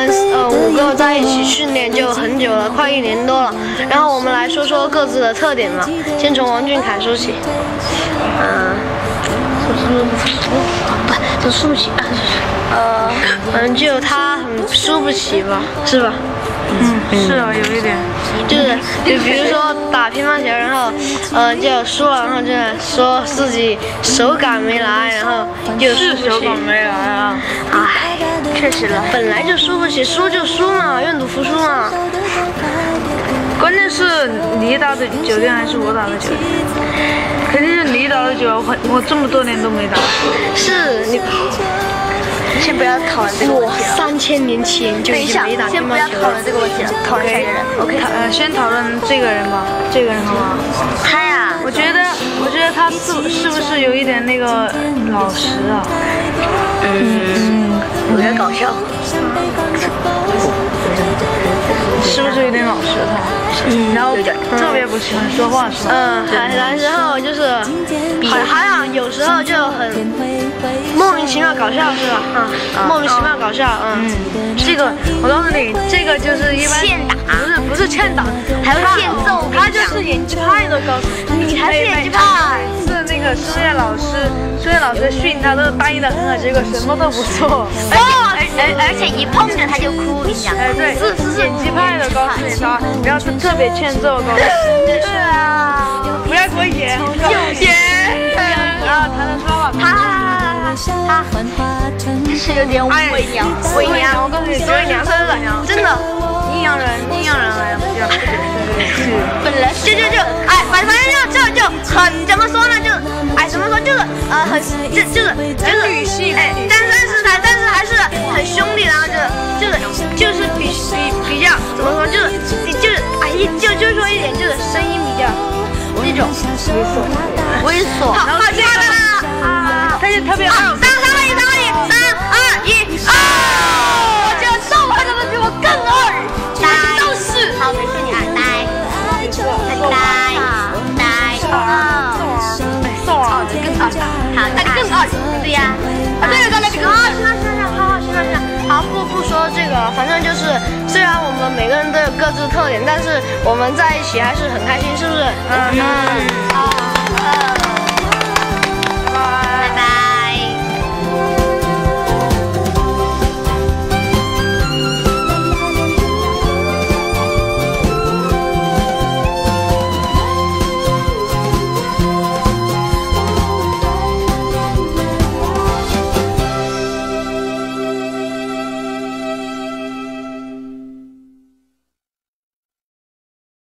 们5个在一起训练就很久了，快1年多了。然后我们来说说各自的特点吧。先从王俊凯说起。都输不起。就他很输不起吧，是吧？ 是啊，有一点。 就比如说打乒乓球，然后就输了，然后就说自己手感没来，然后就是手感没来啊。 唉，确实了，本来就输不起，输就输嘛，愿赌服输嘛。 关键是你打的9天还是我打的9天？肯定是你打的久，我这么多年都没打。 是你。 先不要讨论这个问题了。 3000年前就已经没打乒乓球了。 先不要讨论这个问题了，讨论下一个人。OK。 先讨论这个人吧，这个人好吗？ 他呀， 我觉得他是不是有一点那个老实啊？ 有点搞笑。 是不是有点老实他？然后特别不喜欢说话是吧？ 然后就是好像有时候就很莫名其妙搞笑是吧？莫名其妙搞笑， 这个我告诉你，这个就是一般欠打， 不是欠打， 还会欠揍， 他就是演技派的，告诉你， 你才是演技派。 是那个数学老师训他都答应的很好，结果什么都不做， 而且一碰着他就哭，你讲。 对，是演技派的，告诉你他，不要特别欠揍，告诉你。 是啊， 不要给我演，然后他能说话， 他是有点伪娘， 我告诉你，伪娘真的，阴阳人来了， 本来就反正就很怎么说呢，怎么说就是很就是女性， 但是还是很兄弟，然后就是比较怎么说就是说一点就是声音比较那种猥琐，好这个他就特别 3、2、1，我觉得揍他的比我更二，都是。好，没事，你呆，更二，好，那更二，对呀，对，刚才这个好，不说这个，反正就是虽然我们每个人都有各自特点，但是我们在一起还是很开心，是不是？好。